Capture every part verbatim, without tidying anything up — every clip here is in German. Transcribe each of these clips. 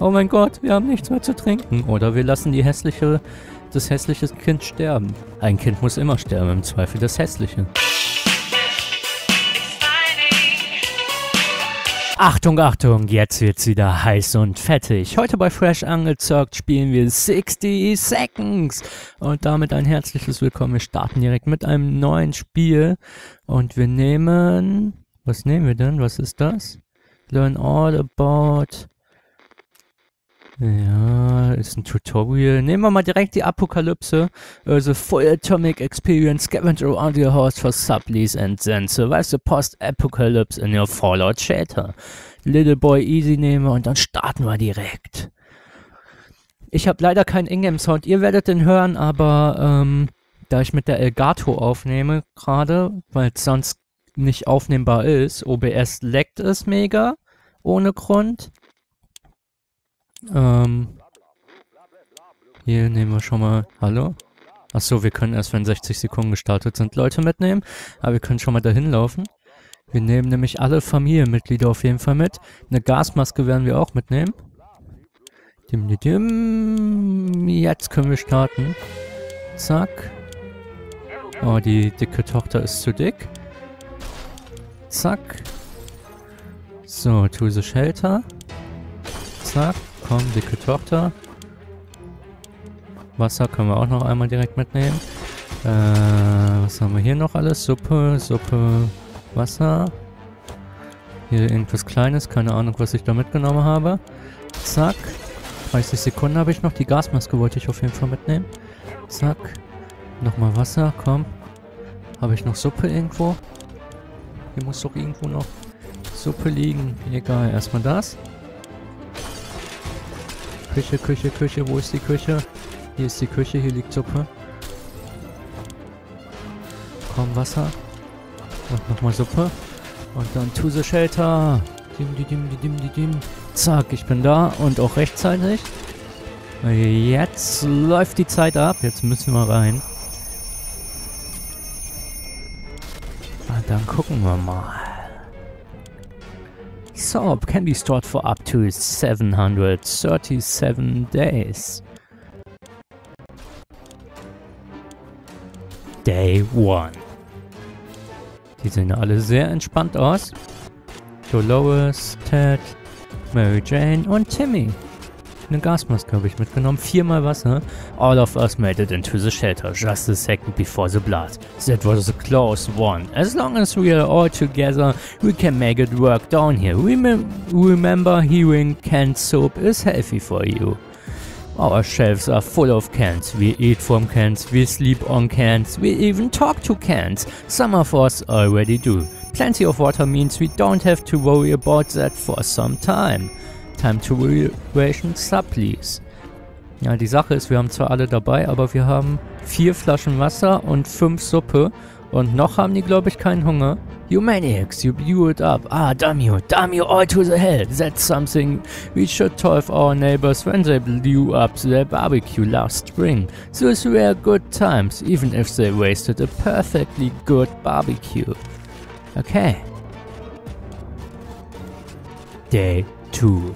Oh mein Gott, wir haben nichts mehr zu trinken. Oder wir lassen die hässliche, das hässliche Kind sterben. Ein Kind muss immer sterben, im Zweifel das hässliche. Achtung, Achtung, jetzt wird's wieder heiß und fettig. Heute bei Fresh Angezockt spielen wir sixty Seconds. Und damit ein herzliches Willkommen. Wir starten direkt mit einem neuen Spiel. Und wir nehmen... Was nehmen wir denn? Was ist das? Learn all about... Ja, ist ein Tutorial. Nehmen wir mal direkt die Apokalypse. Also full atomic experience, scavenge around your house for supplies and then survive the post-apocalypse in your Fallout Shelter. Little Boy Easy nehmen wir und dann starten wir direkt. Ich habe leider keinen Ingame-Sound, ihr werdet den hören, aber ähm, da ich mit der Elgato aufnehme gerade, weil es sonst nicht aufnehmbar ist, O B S leckt es mega, ohne Grund. Ähm, hier nehmen wir schon mal, hallo? Achso, wir können erst, wenn sechzig Sekunden gestartet sind, Leute mitnehmen. Aber wir können schon mal dahin laufen. Wir nehmen nämlich alle Familienmitglieder auf jeden Fall mit. Eine Gasmaske werden wir auch mitnehmen. Dim, dim, dim. Jetzt können wir starten. Zack. Oh, die dicke Tochter ist zu dick. Zack. So, to the shelter. Zack. Komm, dicke Tochter. Wasser können wir auch noch einmal direkt mitnehmen. Äh, was haben wir hier noch alles? Suppe, Suppe, Wasser. Hier irgendwas Kleines, keine Ahnung, was ich da mitgenommen habe. Zack. dreißig Sekunden habe ich noch. Die Gasmaske wollte ich auf jeden Fall mitnehmen. Zack. Nochmal Wasser, komm. Habe ich noch Suppe irgendwo? Hier muss doch irgendwo noch Suppe liegen. Egal, erstmal das. Küche, Küche, Küche, wo ist die Küche? Hier ist die Küche, hier liegt Suppe. Komm, Wasser. Und nochmal Suppe. Und dann to the shelter. Dim, dim, dim, dim, dim, dim. Zack, ich bin da und auch rechtzeitig. Jetzt läuft die Zeit ab, jetzt müssen wir rein. Und dann gucken wir mal. Soap can be stored for up to seven hundred thirty-seven days. Day one. Die sehen alle sehr entspannt aus. Dolores, Ted, Mary Jane und Timmy. Eine Gasmaske habe ich mitgenommen, viermal Wasser. All of us made it into the shelter just a second before the blast. That was a close one. As long as we are all together, we can make it work down here. Remem remember, hearing canned soup is healthy for you. Our shelves are full of cans. We eat from cans, we sleep on cans, we even talk to cans. Some of us already do. Plenty of water means we don't have to worry about that for some time. Time to ration supplies. Ja, die Sache ist, wir haben zwar alle dabei, aber wir haben vier Flaschen Wasser und fünf Suppe. Und noch haben die, glaube ich, keinen Hunger. You maniacs, you blew it up. Ah, damn you, damn you all to the hell. That's something we should tell our neighbors when they blew up their barbecue last spring. Those were good times, even if they wasted a perfectly good barbecue. Okay. Day two.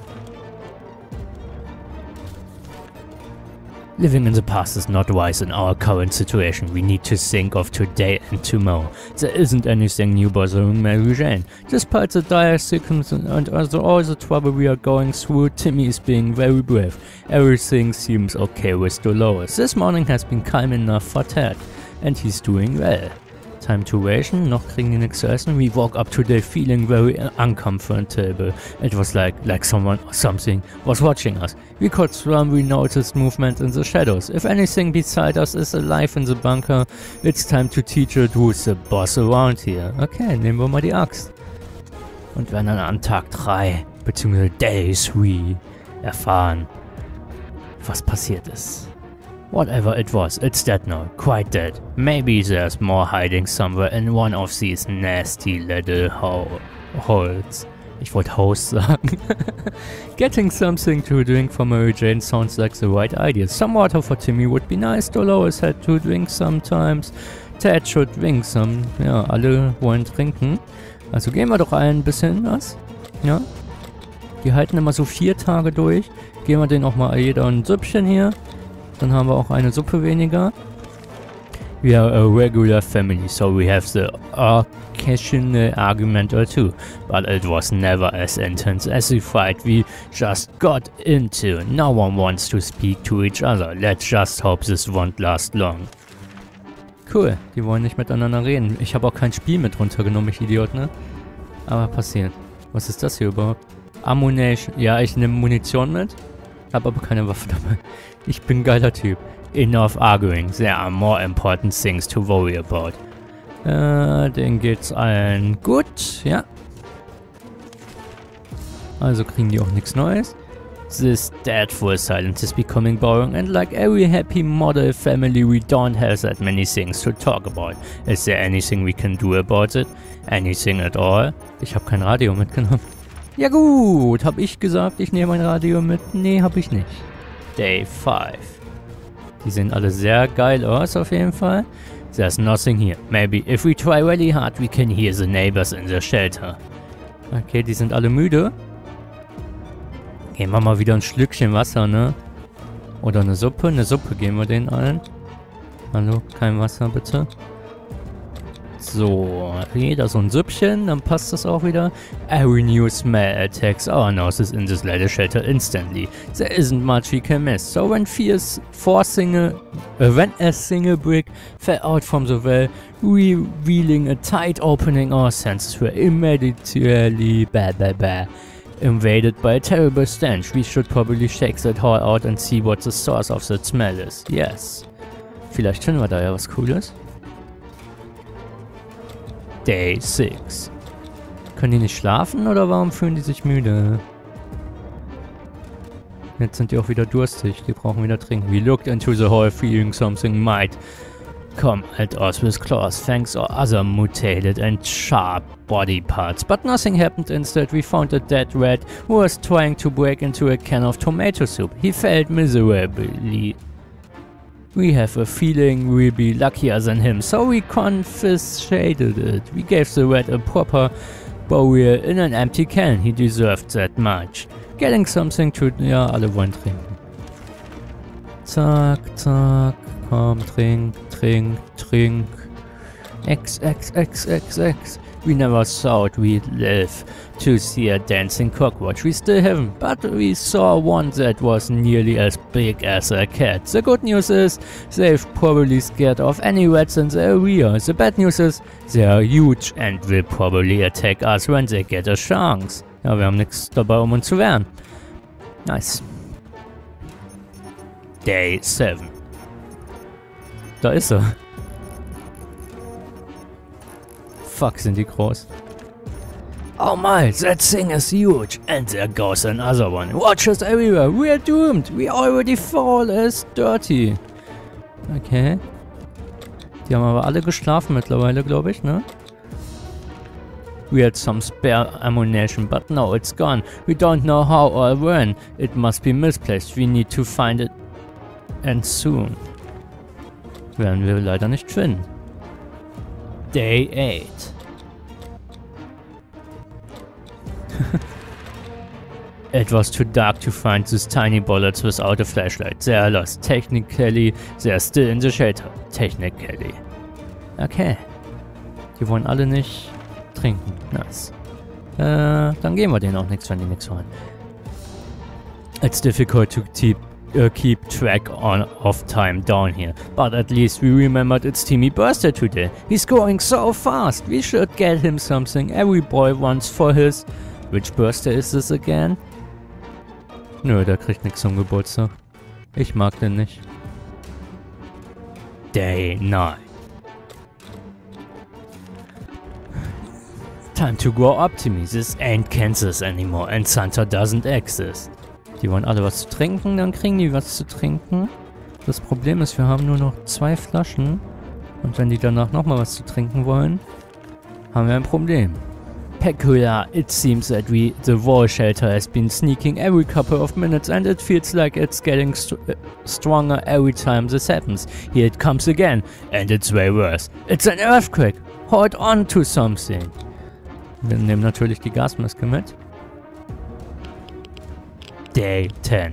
Living in the past is not wise in our current situation. We need to think of today and tomorrow. There isn't anything new bothering Mary Jane. Despite the dire circumstances and all the trouble we are going through, Timmy is being very brave. Everything seems okay with Dolores. This morning has been calm enough for Ted. And he's doing well. Time to ration, noch kriegen die nichts zu essen. We woke up today feeling very uncomfortable. It was like like someone or something was watching us. We could swim, we noticed movement in the shadows. If anything beside us is alive in the bunker, it's time to teach it who's the boss around here. Okay, nehmen wir mal die Axt. Und werden dann an Tag drei, beziehungsweise Day three, erfahren, was passiert ist. Whatever it was, it's dead now, quite dead. Maybe there's more hiding somewhere in one of these nasty little ho holes. Ich wollte Host sagen. Getting something to drink for Mary Jane sounds like the right idea. Some water for Timmy would be nice. Dolores had to drink sometimes. Ted should drink some. Ja, alle wollen trinken. Also gehen wir doch ein bisschen was. Ja. Die halten immer so vier Tage durch. Geben wir denen auch mal jeder ein Süppchen hier. Dann haben wir auch eine Suppe weniger. We are a regular family, so we have the occasional argument or two. But it was never as intense as the fight we just got into. No one wants to speak to each other. Let's just hope this won't last long. Cool, die wollen nicht miteinander reden. Ich habe auch kein Spiel mit runtergenommen, ich Idiot, ne? Aber passiert. Was ist das hier überhaupt? Ammunition. Ja, ich nehme Munition mit. Habe aber keine Waffe dabei. Ich bin ein geiler Typ. Enough arguing. There are more important things to worry about. Äh, denen geht's allen gut, ja. Also kriegen die auch nichts Neues. This dreadful silence is becoming boring, and like every happy model family, we don't have that many things to talk about. Is there anything we can do about it? Anything at all? Ich habe kein Radio mitgenommen. Ja gut, hab ich gesagt, ich nehme ein Radio mit? Nee, hab ich nicht. Day five. Die sehen alle sehr geil aus auf jeden Fall. There's nothing here. Maybe if we try really hard, we can hear the neighbors in the shelter. Okay, die sind alle müde. Geben wir mal wieder ein Schlückchen Wasser, ne? Oder eine Suppe. Eine Suppe geben wir denen allen. Hallo, kein Wasser bitte. So, jeder so ein Süppchen, dann passt das auch wieder. Every new smell attacks our noses in this leather shelter instantly. There isn't much we can miss. So when fierce, four single, uh, when a single brick fell out from the well, revealing a tight opening, our senses were immediately blah blah blah. Invaded by a terrible stench. We should probably shake that hall out and see what the source of that smell is. Yes. Vielleicht finden wir da ja was Cooles. Day six. Können die nicht schlafen oder warum fühlen die sich müde? Jetzt sind die auch wieder durstig. Die brauchen wieder trinken. We looked into the hall feeling something might come at us with claws, fangs or other mutated and sharp body parts. But nothing happened. Instead, we found a dead rat who was trying to break into a can of tomato soup. He failed miserably. We have a feeling we'll be luckier than him, so we confiscated it. We gave the rat a proper burial in an empty can. He deserved that much. Getting something to... Ja, alle wollen trinken. Zack, zack. Komm, trink, trink, trink. X, X, X, X, X. We never thought we'd live to see a dancing cockroach. We still haven't, but we saw one that was nearly as big as a cat. The good news is, they've probably scared off any rats in the area. The bad news is, they are huge and will probably attack us when they get a chance. Ja, wir haben nichts dabei, um uns zu wehren. Nice. Day seven. Da ist er. Fuck, sind die groß. Oh my, that thing is huge. And there goes another one. Watch us everywhere. We're doomed. We already fall as dirty. Okay. Die haben aber alle geschlafen mittlerweile, glaube ich, ne? We had some spare ammunition, but now it's gone. We don't know how or when. It must be misplaced. We need to find it. And soon. Werden wir leider nicht finden. Day eight. It was too dark to find these tiny bullets without a flashlight. They are lost. Technically, they are still in the shelter. Technically. Okay. Die wollen alle nicht trinken. Nice. Äh, dann geben wir denen auch nichts, wenn die nichts wollen. It's difficult to keep Uh, keep track on of time down here, but at least we remembered it's Timmy birthday today. He's going so fast. We should get him something every boy wants for his... Which birthday is this again? Nö, der kriegt nichts zum Geburtstag. Ich mag den nicht. Day nine. Time to grow up, Timmy. This ain't Kansas anymore and Santa doesn't exist. Die wollen alle was zu trinken, dann kriegen die was zu trinken. Das Problem ist, wir haben nur noch zwei Flaschen. Und wenn die danach nochmal was zu trinken wollen, haben wir ein Problem. Peculiar, it seems that we, the wall shelter, has been sneaking every couple of minutes and it feels like it's getting st stronger every time this happens. Here it comes again, and it's way worse. It's an earthquake! Hold on to something! Wir nehmen natürlich die Gasmaske mit. Day ten.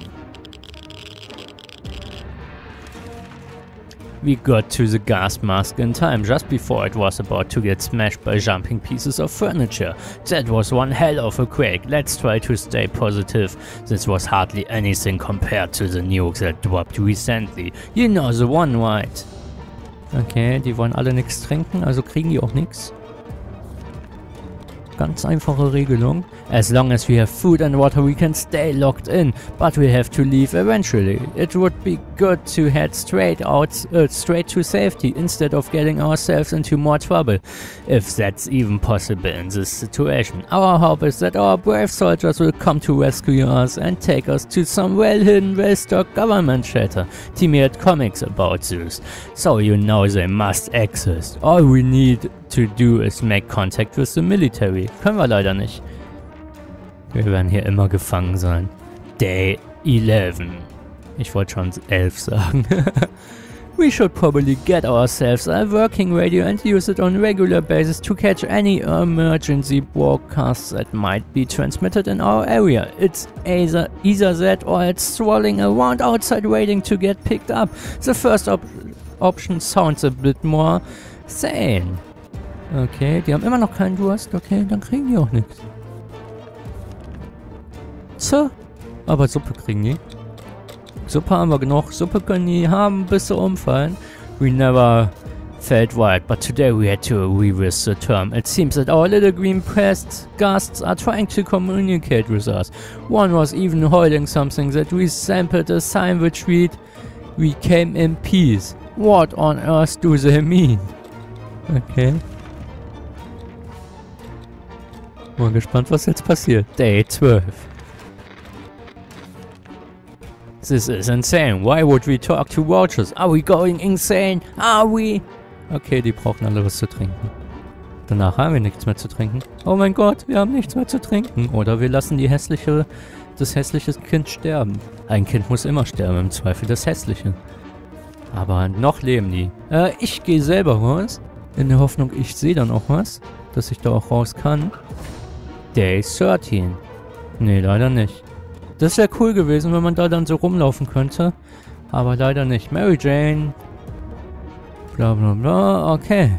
We got to the gas mask in time, just before it was about to get smashed by jumping pieces of furniture. That was one hell of a quake. Let's try to stay positive. This was hardly anything compared to the nukes that dropped recently. You know the one, right? Okay, die wollen alle nichts trinken, also kriegen die auch nichts. Ganz einfache Regelung. As long as we have food and water, we can stay locked in, but we have to leave eventually. It would be good to head straight out, uh, straight to safety, instead of getting ourselves into more trouble, if that's even possible in this situation. Our hope is that our brave soldiers will come to rescue us and take us to some well-hidden, well-stocked government shelter. Timmy had comics about this, so you know they must exist. All we need to do is make contact with the military. Können wir leider nicht. Wir werden hier immer gefangen sein. Day eleven. Ich wollte schon elf sagen. We should probably get ourselves a working radio and use it on regular basis to catch any emergency broadcasts that might be transmitted in our area. It's either, either that or it's strolling around outside waiting to get picked up. The first op option sounds a bit more sane. Okay, die haben immer noch keinen Durst. Okay, dann kriegen die auch nichts. So, aber Suppe kriegen die. Suppe haben wir genug. Suppe können die haben, bis sie umfallen. We never felt right, but today we had to reverse the term. It seems that our little green-pressed ghasts are trying to communicate with us. One was even holding something that resembled a sign which read, "We came in peace." What on earth do they mean? Okay. Mal gespannt, was jetzt passiert. Day twelve. This is insane. Why would we talk to vultures? Are we going insane? Are we? Okay, die brauchen alle was zu trinken. Danach haben wir nichts mehr zu trinken. Oh mein Gott, wir haben nichts mehr zu trinken. Oder wir lassen die hässliche, das hässliche Kind sterben. Ein Kind muss immer sterben, im Zweifel das hässliche. Aber noch leben die. Äh, ich gehe selber raus. In der Hoffnung, ich sehe dann auch was, dass ich da auch raus kann. Day thirteen. Nee, leider nicht. Das wäre cool gewesen, wenn man da dann so rumlaufen könnte. Aber leider nicht. Mary Jane. Bla bla bla. Okay.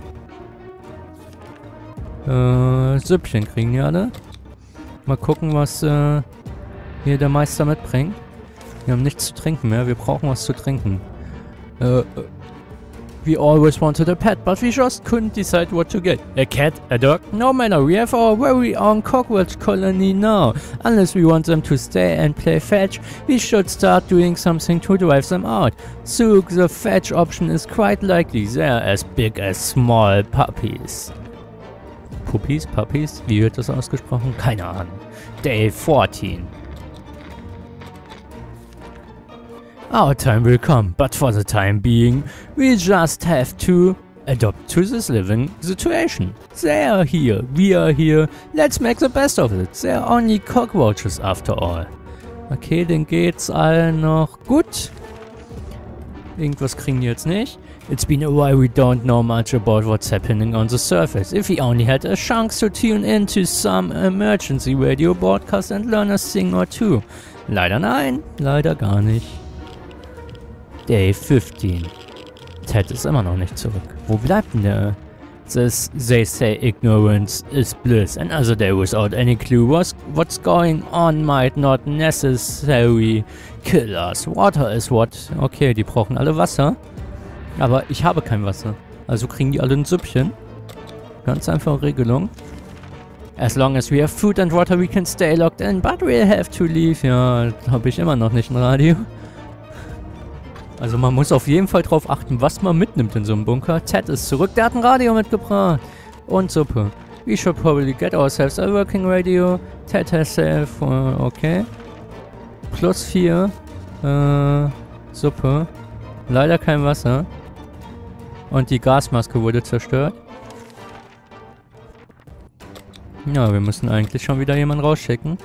Äh, Süppchen kriegen die alle. Mal gucken, was äh, hier der Meister mitbringt. Wir haben nichts zu trinken mehr. Wir brauchen was zu trinken. Äh, We always wanted a pet, but we just couldn't decide what to get. A cat? A dog? No matter, we have our very own cockroach colony now. Unless we want them to stay and play fetch, we should start doing something to drive them out. So the fetch option is quite likely. They're as big as small puppies. Puppies? Puppies? Wie wird das ausgesprochen? Keine Ahnung. Day fourteen. Our time will come, but for the time being, we just have to adapt to this living situation. They are here, we are here, let's make the best of it. They are only cockroaches after all. Okay, denen geht's allen noch gut. Irgendwas kriegen die jetzt nicht. It's been a while we don't know much about what's happening on the surface. If we only had a chance to tune into some emergency radio broadcast and learn a thing or two. Leider nein, leider gar nicht. Day fifteen. Ted ist immer noch nicht zurück. Wo bleibt denn der? This, they say ignorance is bliss. Another day without any clue what's, what's going on might not necessarily kill us. Water is what. Okay, die brauchen alle Wasser. Aber ich habe kein Wasser. Also kriegen die alle ein Süppchen. Ganz einfache Regelung. As long as we have food and water, we can stay locked in, but we'll have to leave. Ja, habe ich immer noch nicht ein Radio. Also man muss auf jeden Fall drauf achten, was man mitnimmt in so einem Bunker. Ted ist zurück, der hat ein Radio mitgebracht. Und Suppe. We should probably get ourselves a working radio. Ted has self, uh, okay. Plus vier. Äh, Suppe. Leider kein Wasser. Und die Gasmaske wurde zerstört. Ja, wir müssen eigentlich schon wieder jemanden rausschicken.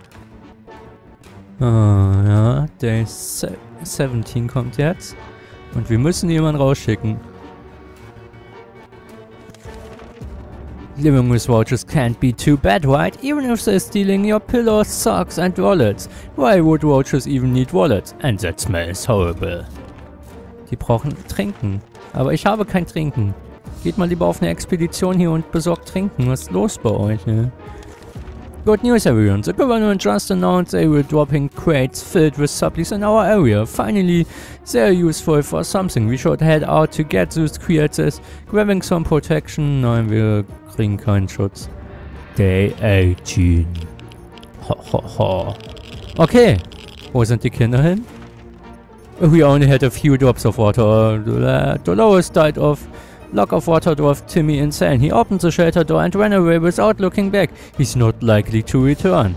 Ah, ja, Day seventeen kommt jetzt. Und wir müssen jemanden rausschicken. Living with roaches can't be too bad, right? Even if they're stealing your pillows, socks and wallets. Why would roaches even need wallets? And that smell is horrible. Die brauchen Trinken. Aber ich habe kein Trinken. Geht mal lieber auf eine Expedition hier und besorgt Trinken. Was ist los bei euch, ne? Good news, everyone. The government just announced they were dropping crates filled with supplies in our area. Finally, they're useful for something. We should head out to get those creatures. Grabbing some protection. Nein, wir kriegen keinen Schutz. Day achtzehn. Ho, ho, ho. Okay. Wo sind die Kinder hin? We only had a few drops of water. Dolores died of lack of water drove Timmy insane. He opened the shelter door and ran away without looking back. He's not likely to return.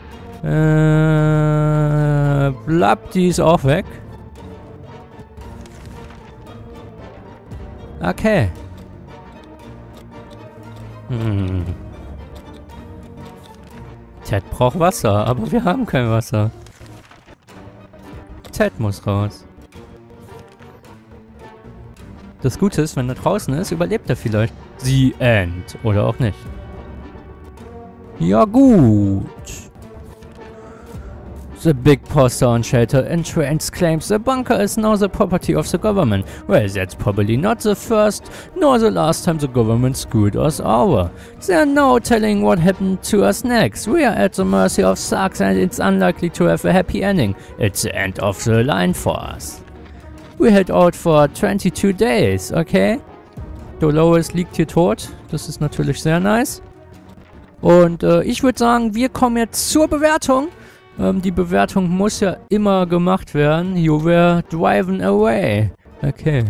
Äh, Blab, die ist auch weg. Okay. Hm. Ted braucht Wasser, aber wir haben kein Wasser. Ted muss raus. Das Gute ist, wenn er draußen ist, überlebt er vielleicht. The End. Oder auch nicht. Ja gut. The big poster on shelter entrance claims the bunker is now the property of the government. Well, that's probably not the first nor the last time the government screwed us over. They're now telling what happened to us next. We are at the mercy of Sarks and it's unlikely to have a happy ending. It's the end of the line for us. We head out for twenty-two days, okay? Dolores liegt hier tot. Das ist natürlich sehr nice. Und äh, ich würde sagen, wir kommen jetzt zur Bewertung. Ähm, die Bewertung muss ja immer gemacht werden. You were driving away. Okay.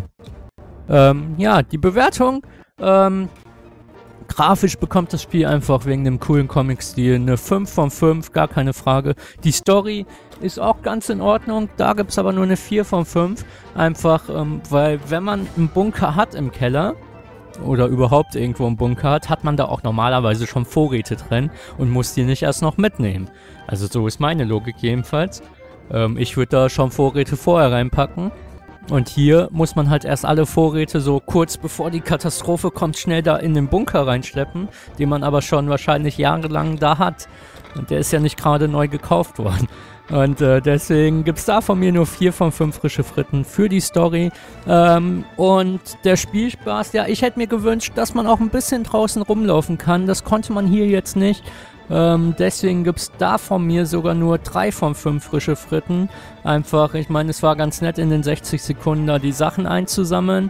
Ähm, ja, die Bewertung. Ähm, grafisch bekommt das Spiel einfach wegen dem coolen Comic-Stil eine fünf von fünf, gar keine Frage. Die Story ist auch ganz in Ordnung. Da gibt es aber nur eine vier von fünf. Einfach, ähm, weil wenn man einen Bunker hat im Keller oder überhaupt irgendwo einen Bunker hat, hat man da auch normalerweise schon Vorräte drin und muss die nicht erst noch mitnehmen. Also so ist meine Logik jedenfalls. Ähm, ich würde da schon Vorräte vorher reinpacken. Und hier muss man halt erst alle Vorräte so kurz bevor die Katastrophe kommt, schnell da in den Bunker reinschleppen, den man aber schon wahrscheinlich jahrelang da hat. Und der ist ja nicht gerade neu gekauft worden. Und äh, deswegen gibt es da von mir nur vier von fünf frische Fritten für die Story. Ähm, und der Spielspaß, ja, ich hätte mir gewünscht, dass man auch ein bisschen draußen rumlaufen kann. Das konnte man hier jetzt nicht. Ähm, deswegen gibt es da von mir sogar nur drei von fünf frische Fritten. Einfach, ich meine, es war ganz nett in den sechzig Sekunden da die Sachen einzusammeln.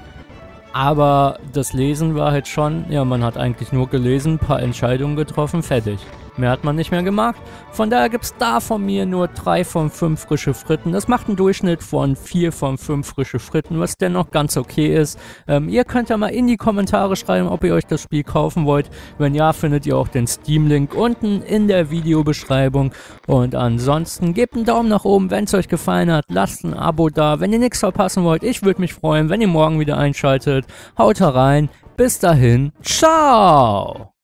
Aber das Lesen war halt schon, ja, man hat eigentlich nur gelesen, ein paar Entscheidungen getroffen, fertig. Mehr hat man nicht mehr gemacht. Von daher gibt es da von mir nur drei von fünf frische Fritten. Das macht einen Durchschnitt von vier von fünf frische Fritten, was dennoch ganz okay ist. Ähm, ihr könnt ja mal in die Kommentare schreiben, ob ihr euch das Spiel kaufen wollt. Wenn ja, findet ihr auch den Steam-Link unten in der Videobeschreibung. Und ansonsten gebt einen Daumen nach oben, wenn es euch gefallen hat. Lasst ein Abo da, wenn ihr nichts verpassen wollt. Ich würde mich freuen, wenn ihr morgen wieder einschaltet. Haut rein. Bis dahin. Ciao!